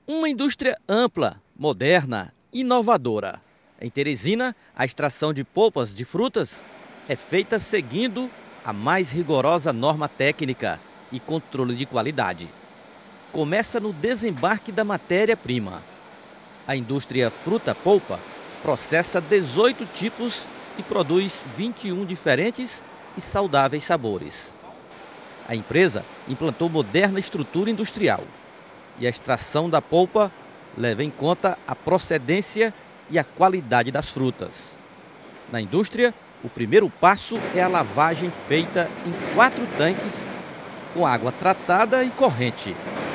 Uma indústria ampla, moderna, inovadora. Em Teresina, a extração de polpas de frutas é feita seguindo a mais rigorosa norma técnica e controle de qualidade. Começa no desembarque da matéria-prima. A indústria fruta-polpa processa 18 tipos e produz 21 diferentes e saudáveis sabores. A empresa implantou moderna estrutura industrial e a extração da polpa leva em conta a procedência e a qualidade das frutas. Na indústria, o primeiro passo é a lavagem feita em 4 tanques com água tratada e corrente.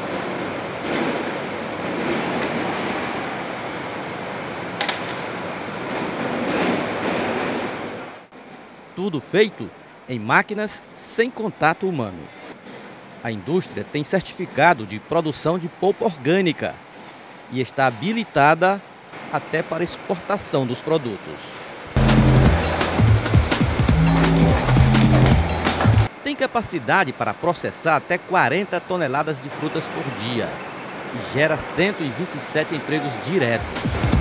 Tudo feito em máquinas sem contato humano. A indústria tem certificado de produção de polpa orgânica e está habilitada até para exportação dos produtos. Tem capacidade para processar até 40 toneladas de frutas por dia e gera 127 empregos diretos.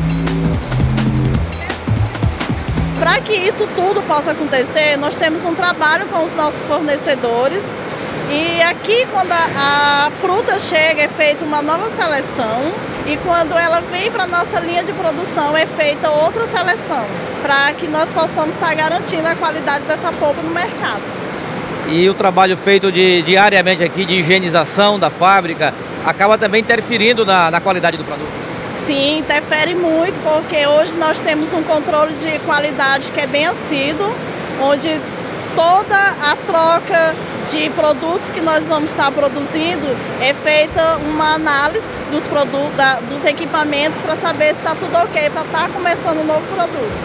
Para que isso tudo possa acontecer, nós temos um trabalho com os nossos fornecedores e aqui quando a fruta chega é feita uma nova seleção e quando ela vem para a nossa linha de produção é feita outra seleção para que nós possamos estar garantindo a qualidade dessa polpa no mercado. E o trabalho feito diariamente aqui de higienização da fábrica acaba também interferindo na qualidade do produto? Sim, interfere muito, porque hoje nós temos um controle de qualidade que é bem assíduo, onde toda a troca de produtos que nós vamos estar produzindo é feita uma análise dos produtos, dos equipamentos para saber se está tudo ok, para estar começando um novo produto.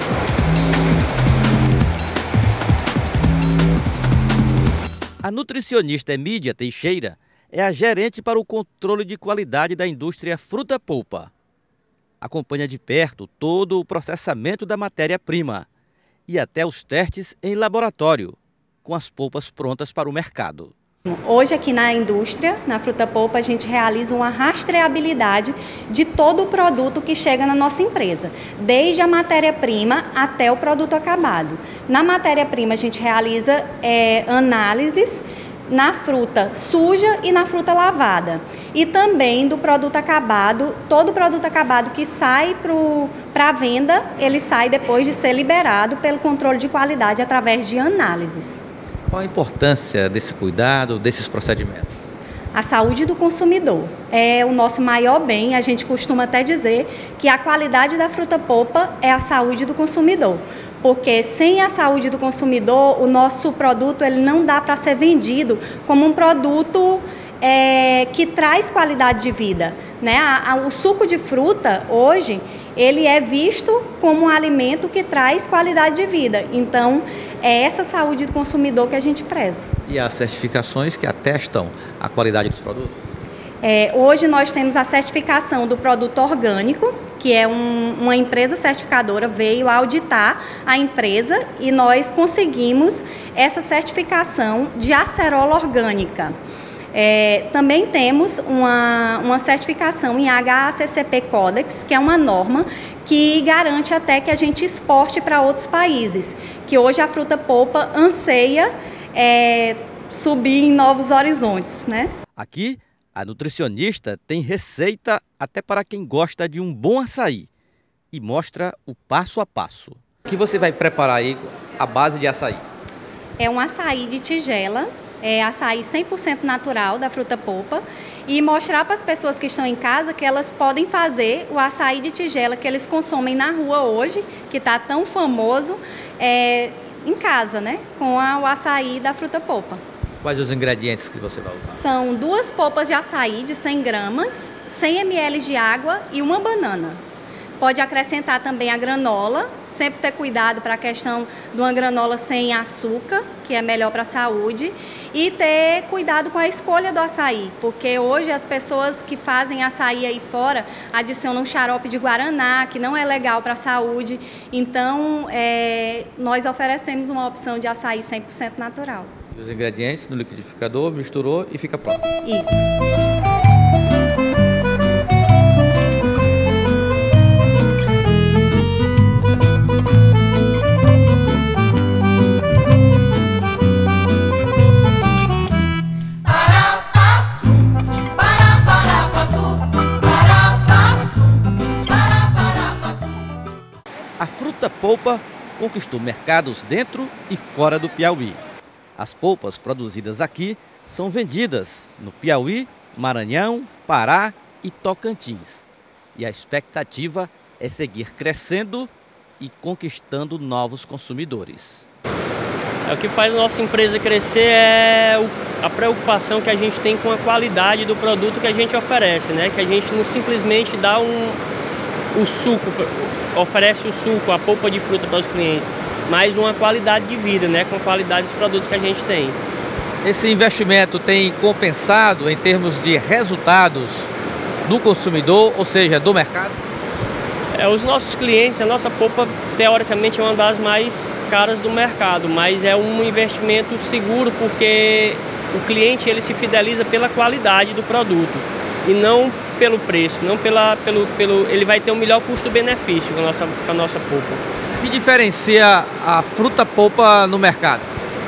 A nutricionista Emídia Teixeira é a gerente para o controle de qualidade da indústria fruta-polpa. Acompanha de perto todo o processamento da matéria-prima e até os testes em laboratório, com as polpas prontas para o mercado. Hoje aqui na indústria, na fruta-polpa, a gente realiza uma rastreabilidade de todo o produto que chega na nossa empresa, desde a matéria-prima até o produto acabado. Na matéria-prima a gente realiza análises na fruta suja e na fruta lavada. E também do produto acabado, todo produto acabado que sai para venda, ele sai depois de ser liberado pelo controle de qualidade através de análises. Qual a importância desse cuidado, desses procedimentos? A saúde do consumidor é o nosso maior bem. A gente costuma até dizer que a qualidade da fruta-polpa é a saúde do consumidor. Porque sem a saúde do consumidor, o nosso produto ele não dá para ser vendido como um produto que traz qualidade de vida, né? O suco de fruta, hoje, ele é visto como um alimento que traz qualidade de vida. Então, é essa saúde do consumidor que a gente preza. E as certificações que atestam a qualidade dos produtos? Hoje nós temos a certificação do produto orgânico, que é uma empresa certificadora, veio auditar a empresa e nós conseguimos essa certificação de acerola orgânica. Também temos uma certificação em HACCP Codex, que é uma norma que garante até que a gente exporte para outros países, que hoje a fruta-polpa anseia subir em novos horizontes, né? Aqui, a nutricionista tem receita até para quem gosta de um bom açaí e mostra o passo a passo. O que você vai preparar aí à base de açaí? É um açaí de tigela, açaí 100% natural da fruta-polpa e mostrar para as pessoas que estão em casa que elas podem fazer o açaí de tigela que eles consomem na rua hoje, que está tão famoso, em casa, né? Com o açaí da fruta-polpa. Quais os ingredientes que você vai usar? São 2 polpas de açaí de 100 gramas, 100 ml de água e uma banana. Pode acrescentar também a granola, sempre ter cuidado para a questão de uma granola sem açúcar, que é melhor para a saúde, e ter cuidado com a escolha do açaí, porque hoje as pessoas que fazem açaí aí fora adicionam xarope de guaraná, que não é legal para a saúde. Então, nós oferecemos uma opção de açaí 100% natural. Os ingredientes no liquidificador, misturou e fica pronto. Isso. polpa conquistou mercados dentro e fora do Piauí. As polpas produzidas aqui são vendidas no Piauí, Maranhão, Pará e Tocantins. E a expectativa é seguir crescendo e conquistando novos consumidores. O que faz a nossa empresa crescer é a preocupação que a gente tem com a qualidade do produto que a gente oferece, né? Que a gente não simplesmente dá o suco, oferece o suco, a polpa de fruta para os clientes, mas uma qualidade de vida, né? Com a qualidade dos produtos que a gente tem. Esse investimento tem compensado em termos de resultados do consumidor, ou seja, do mercado? Os nossos clientes, a nossa polpa, teoricamente, é uma das mais caras do mercado, mas é um investimento seguro porque o cliente ele se fideliza pela qualidade do produto e não pelo preço, não ele vai ter um melhor custo-benefício com a nossa polpa. O que diferencia a fruta polpa no mercado?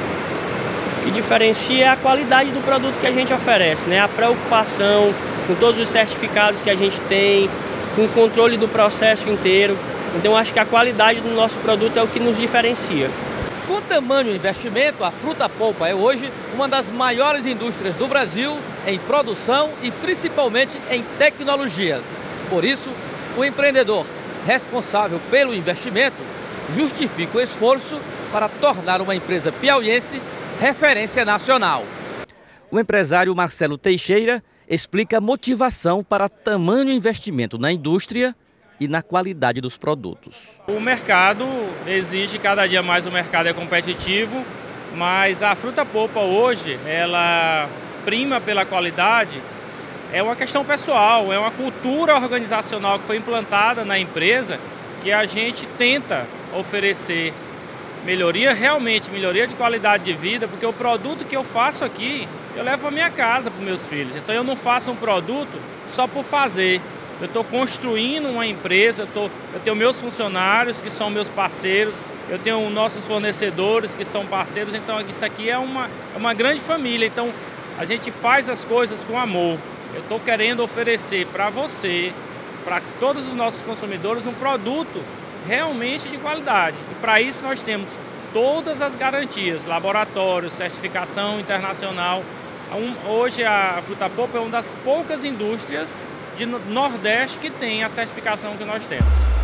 O que diferencia é a qualidade do produto que a gente oferece, né? A preocupação com todos os certificados que a gente tem, com o controle do processo inteiro. Então, acho que a qualidade do nosso produto é o que nos diferencia. Com tamanho investimento, a fruta polpa é hoje uma das maiores indústrias do Brasil em produção e principalmente em tecnologias. Por isso, o empreendedor responsável pelo investimento justifica o esforço para tornar uma empresa piauiense referência nacional. O empresário Marcelo Teixeira explica a motivação para tamanho investimento na indústria e na qualidade dos produtos. O mercado exige cada dia mais, o mercado é competitivo, mas a fruta polpa hoje, ela prima pela qualidade, é uma questão pessoal, é uma cultura organizacional que foi implantada na empresa que a gente tenta oferecer melhoria de qualidade de vida, porque o produto que eu faço aqui, eu levo para minha casa, para os meus filhos. Então eu não faço um produto só por fazer. Eu estou construindo uma empresa, eu tenho meus funcionários que são meus parceiros, eu tenho nossos fornecedores que são parceiros, então isso aqui é uma grande família. Então a gente faz as coisas com amor. Eu estou querendo oferecer para você, para todos os nossos consumidores, um produto realmente de qualidade. E para isso nós temos todas as garantias, laboratórios, certificação internacional. Hoje a fruta polpa é uma das poucas indústrias de Nordeste que tem a certificação que nós temos.